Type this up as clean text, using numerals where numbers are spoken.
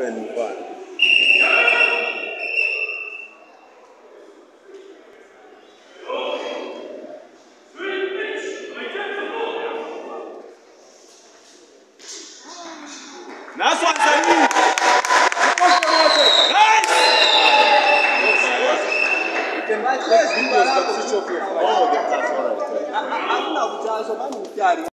and move on. Nice one, Sani. You can take videos but switch off your phone.